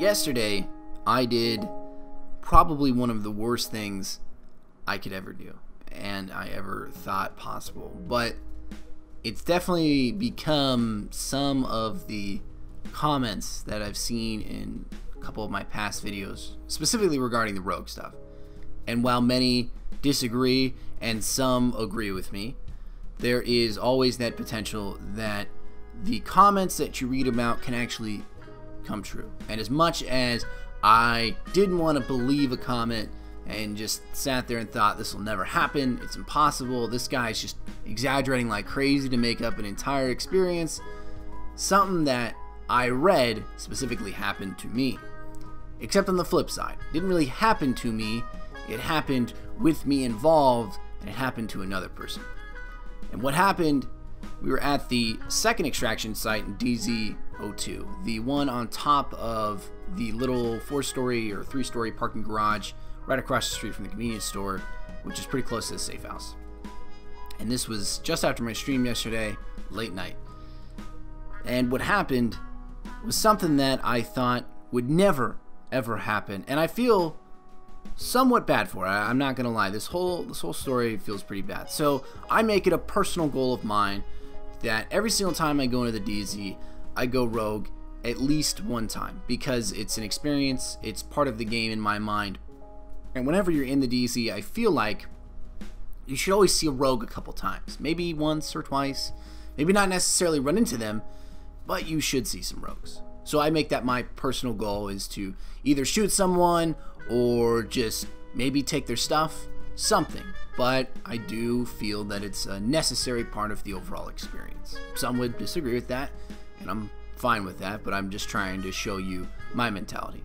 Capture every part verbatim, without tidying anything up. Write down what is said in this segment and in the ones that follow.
yesterday I did probably one of the worst things I could ever do and I ever thought possible, but it's definitely become some of the comments that I've seen in a couple of my past videos, specifically regarding the rogue stuff. And while many disagree and some agree with me, there is always that potential that the comments that you read about can actually come true. And as much as I didn't want to believe a comment and just sat there and thought this will never happen, it's impossible, this guy's just exaggerating like crazy to make up an entire experience, something that I read specifically happened to me. Except on the flip side, it didn't really happen to me, it happened with me involved, and it happened to another person. And what happened, we were at the second extraction site in D Z zero two, the one on top of the little four-story or three-story parking garage right across the street from the convenience store, which is pretty close to the safe house. And this was just after my stream yesterday, late night. And what happened was something that I thought would never, ever happen, and I feel somewhat bad for it. I'm not gonna lie, this whole this whole story feels pretty bad. So I make it a personal goal of mine that every single time I go into the D Z, I go rogue at least one time, because it's an experience, it's part of the game in my mind. And whenever you're in the D Z, I feel like you should always see a rogue a couple times, maybe once or twice, maybe not necessarily run into them, but you should see some rogues. So I make that my personal goal, is to either shoot someone or just maybe take their stuff, something. But I do feel that it's a necessary part of the overall experience. Some would disagree with that, and I'm fine with that, but I'm just trying to show you my mentality.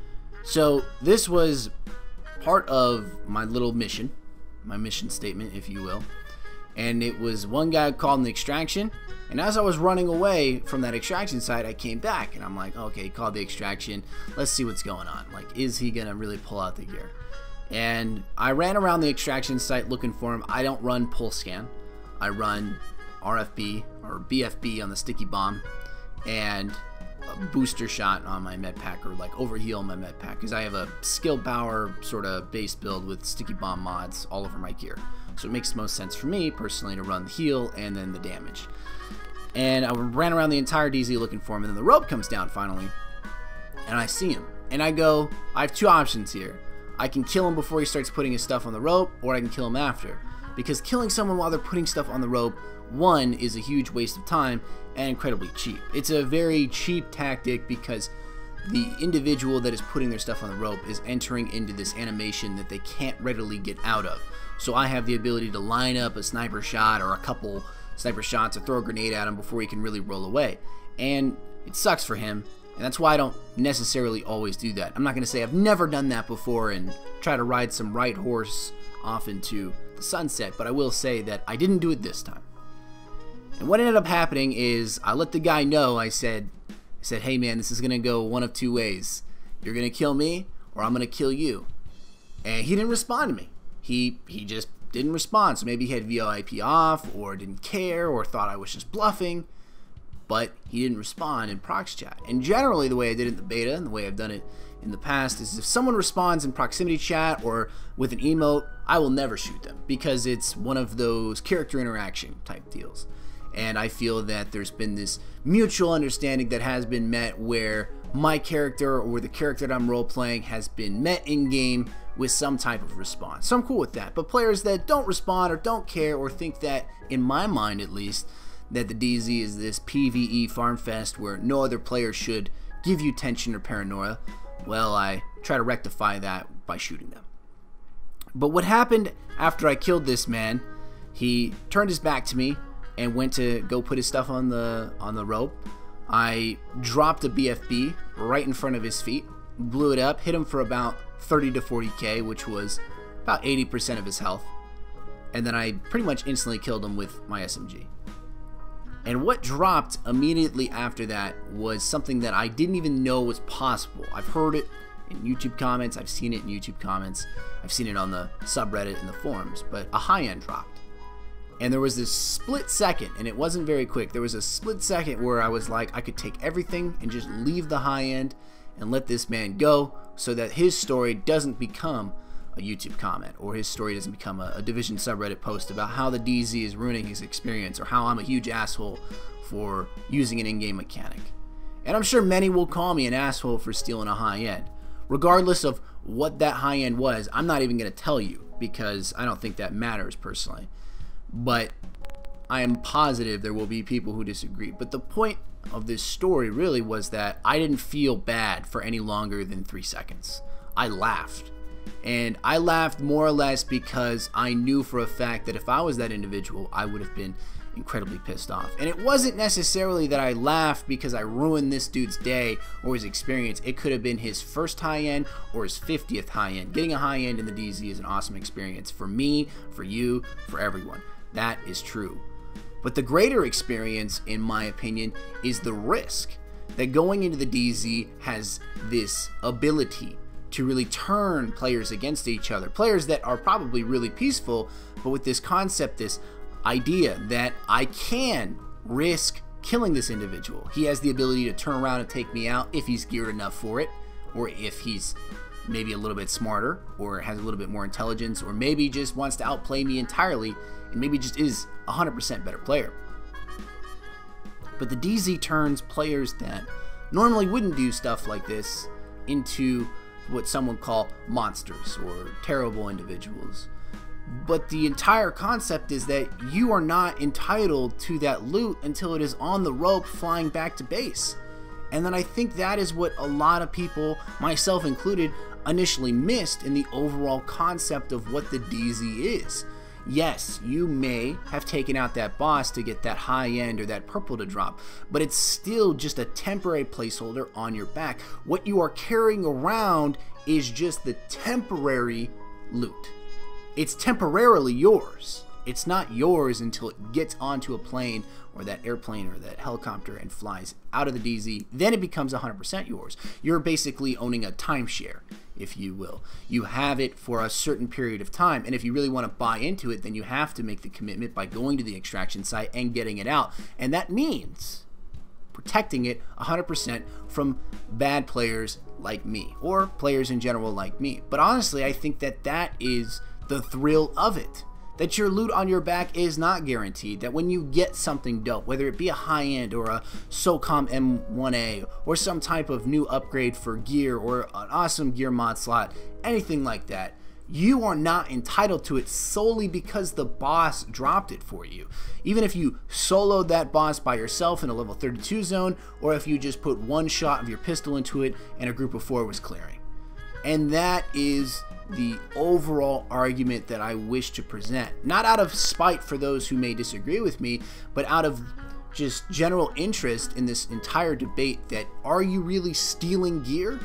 So this was part of my little mission, my mission statement, if you will. And it was one guy called an extraction, and as I was running away from that extraction site, I came back and I'm like, okay, he called the extraction, let's see what's going on. Like, is he gonna really pull out the gear? And I ran around the extraction site looking for him. I don't run pulse scan, I run R F B or B F B on the sticky bomb, and a booster shot on my med pack, or like overheal on my med pack, because I have a skill power sort of base build with sticky bomb mods all over my gear. So it makes the most sense for me personally to run the heal and then the damage. And I ran around the entire D Z looking for him, and then the rope comes down finally, and I see him. And I go, I have two options here. I can kill him before he starts putting his stuff on the rope, or I can kill him after. Because killing someone while they're putting stuff on the rope, one, is a huge waste of time and incredibly cheap. It's a very cheap tactic because the individual that is putting their stuff on the rope is entering into this animation that they can't readily get out of. So I have the ability to line up a sniper shot or a couple sniper shots or throw a grenade at him before he can really roll away. And it sucks for him, and that's why I don't necessarily always do that. I'm not going to say I've never done that before and try to ride some right horse off into the sunset, but I will say that I didn't do it this time. And what ended up happening is I let the guy know, I said, I said, hey man, this is going to go one of two ways. You're going to kill me, or I'm going to kill you. And he didn't respond to me. He, he just didn't respond. So maybe he had V O I P off, or didn't care, or thought I was just bluffing. But he didn't respond in prox chat. And generally the way I did it in the beta, and the way I've done it in the past, is if someone responds in proximity chat or with an emote, I will never shoot them, because it's one of those character interaction type deals. And I feel that there's been this mutual understanding that has been met, where my character or the character that I'm role-playing has been met in-game with some type of response. So I'm cool with that. But players that don't respond or don't care, or think that, in my mind at least, that the D Z is this PvE farm fest where no other player should give you tension or paranoia, well, I try to rectify that by shooting them. But what happened after I killed this man, he turned his back to me and went to go put his stuff on the on the rope. I dropped a B F B right in front of his feet, blew it up, hit him for about thirty to forty K, which was about eighty percent of his health, and then I pretty much instantly killed him with my S M G. And what dropped immediately after that was something that I didn't even know was possible. I've heard it in YouTube comments, I've seen it in YouTube comments, I've seen it on the subreddit and the forums, but a high end dropped. And there was this split second, and it wasn't very quick, there was a split second where I was like, I could take everything and just leave the high end and let this man go so that his story doesn't become a YouTube comment, or his story doesn't become a, a Division subreddit post about how the D Z is ruining his experience, or how I'm a huge asshole for using an in-game mechanic. And I'm sure many will call me an asshole for stealing a high end. Regardless of what that high end was, I'm not even going to tell you, because I don't think that matters personally. But I am positive there will be people who disagree. But the point of this story really was that I didn't feel bad for any longer than three seconds. I laughed. And I laughed more or less because I knew for a fact that if I was that individual, I would have been incredibly pissed off. And it wasn't necessarily that I laughed because I ruined this dude's day or his experience. It could have been his first high end or his fiftieth high end. Getting a high end in the D Z is an awesome experience for me, for you, for everyone. That is true. But the greater experience, in my opinion, is the risk that going into the D Z has this ability to really turn players against each other. Players that are probably really peaceful, but with this concept, this idea that I can risk killing this individual. He has the ability to turn around and take me out if he's geared enough for it, or if he's maybe a little bit smarter, or has a little bit more intelligence, or maybe just wants to outplay me entirely, and maybe just is a one hundred percent better player. But the D Z turns players that normally wouldn't do stuff like this into what some would call monsters or terrible individuals. But the entire concept is that you are not entitled to that loot until it is on the rope flying back to base. And then I think that is what a lot of people, myself included, initially missed in the overall concept of what the D Z is. Yes, you may have taken out that boss to get that high end or that purple to drop, but it's still just a temporary placeholder on your back. What you are carrying around is just the temporary loot. It's temporarily yours. It's not yours until it gets onto a plane or that airplane or that helicopter and flies out of the D Z. Then it becomes one hundred percent yours. You're basically owning a timeshare, if you will. You have it for a certain period of time, and if you really want to buy into it, then you have to make the commitment by going to the extraction site and getting it out. And that means protecting it one hundred percent from bad players like me, or players in general like me. But honestly, I think that that is the thrill of it. That your loot on your back is not guaranteed. That when you get something dope, whether it be a high-end or a SOCOM M one A or some type of new upgrade for gear or an awesome gear mod slot, anything like that, you are not entitled to it solely because the boss dropped it for you. Even if you soloed that boss by yourself in a level thirty-two zone, or if you just put one shot of your pistol into it and a group of four was clearing. And that is the overall argument that I wish to present. Not out of spite for those who may disagree with me, but out of just general interest in this entire debate that, are you really stealing gear?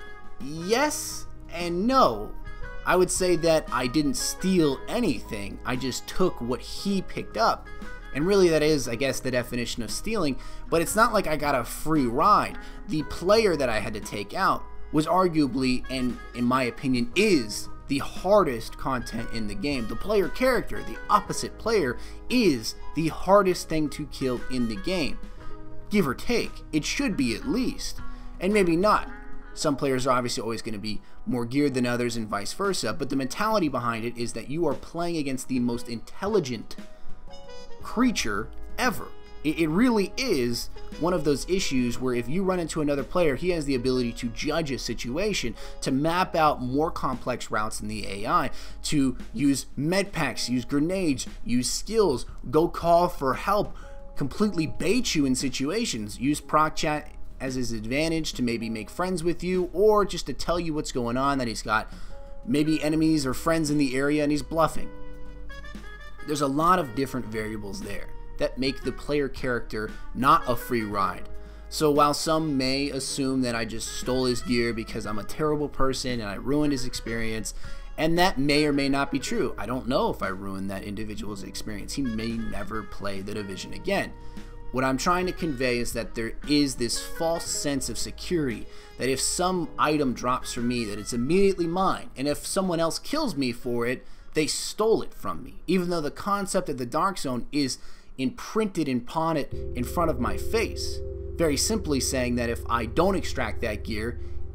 Yes and no. I would say that I didn't steal anything. I just took what he picked up. And really that is, I guess, the definition of stealing, but it's not like I got a free ride. The player that I had to take out was arguably, and in my opinion is, the hardest content in the game. The player character, the opposite player, is the hardest thing to kill in the game. Give or take. It should be at least. And maybe not. Some players are obviously always going to be more geared than others and vice versa, but the mentality behind it is that you are playing against the most intelligent creature ever. It really is one of those issues where if you run into another player, he has the ability to judge a situation, to map out more complex routes than the A I, to use med packs, use grenades, use skills, go call for help, completely bait you in situations, use proc chat as his advantage to maybe make friends with you, or just to tell you what's going on, that he's got maybe enemies or friends in the area and he's bluffing. There's a lot of different variables there that make the player character not a free ride. So while some may assume that I just stole his gear because I'm a terrible person and I ruined his experience, and that may or may not be true. I don't know if I ruined that individual's experience. He may never play the Division again. What I'm trying to convey is that there is this false sense of security, that if some item drops from me, that it's immediately mine, and if someone else kills me for it, they stole it from me, even though the concept of the Dark Zone is imprinted and pawned it in front of my face. Very simply saying that if I don't extract that gear,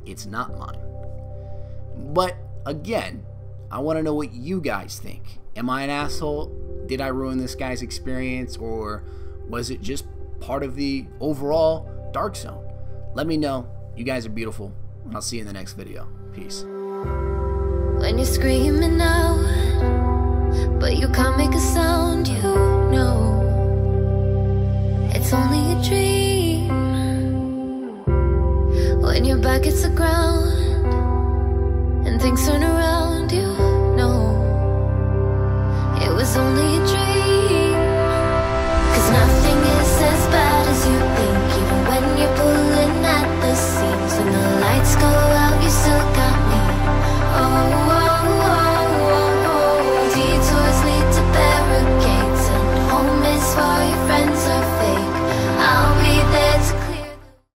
it's not mine. But again, I want to know what you guys think. Am I an asshole? Did I ruin this guy's experience, or was it just part of the overall Dark Zone? Let me know. You guys are beautiful, and I'll see you in the next video. Peace. When you're screaming out, but you can't make a sound, you know it's only a dream. When your back hits the ground and things turn around, you know it was only a dream. Cause nothing is as bad as you think, even when you're pulling at the seams. When the lights go out, you still got me. Oh, oh, oh, oh, oh. Detours lead to barricades, and home is for your friends.